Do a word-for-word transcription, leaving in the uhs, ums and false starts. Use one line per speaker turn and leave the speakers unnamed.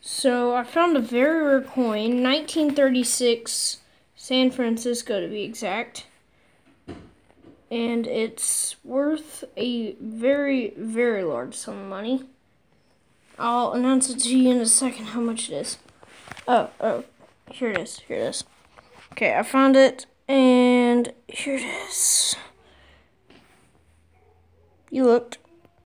So I found a very rare coin, nineteen thirty-six, San Francisco to be exact. And it's worth a very, very large sum of money. I'll announce it to you in a second how much it is. Oh, oh, here it is, here it is. Okay, I found it, and here it is. You looked.